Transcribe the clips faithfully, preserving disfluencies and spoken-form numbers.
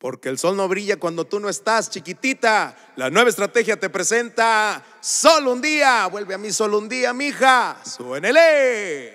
Porque el sol no brilla cuando tú no estás, chiquitita. La nueva estrategia te presenta solo un día. Vuelve a mí solo un día, mija. Suénele.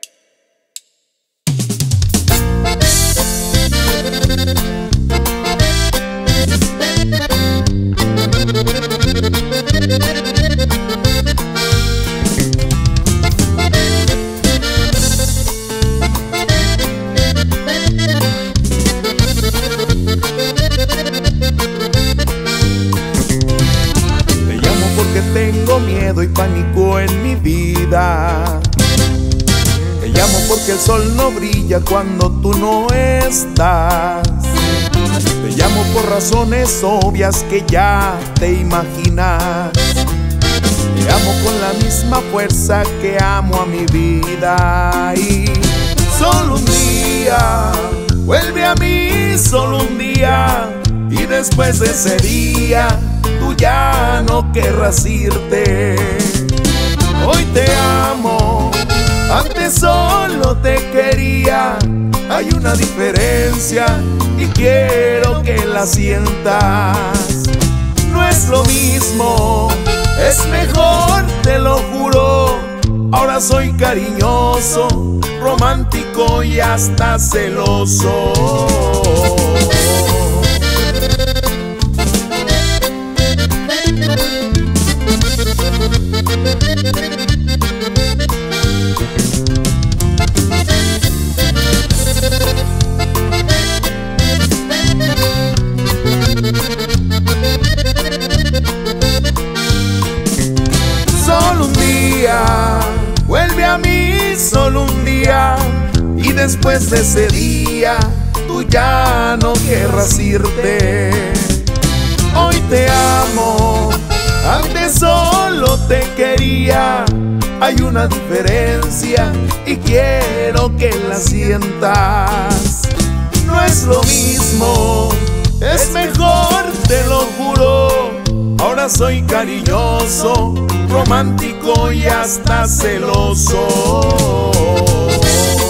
Tengo miedo y pánico en mi vida. Te llamo porque el sol no brilla cuando tú no estás. Te llamo por razones obvias que ya te imaginas. Te amo con la misma fuerza que amo a mi vida. Y solo un día, vuelve a mí solo un día. Y después de ese día tú ya no querrás irte. Hoy te amo, antes solo te quería. Hay una diferencia y quiero que la sientas. No es lo mismo, es mejor, te lo juro. Ahora soy cariñoso, romántico y hasta celoso. Solo un día, vuelve a mí solo un día. Y después de ese día tú ya no querrás irte. Hoy te amo, antes solo te quería. Hay una diferencia y quiero que la sientas. No es lo mismo, es mejor, te lo juro. Ahora soy cariñoso, romántico y hasta celoso.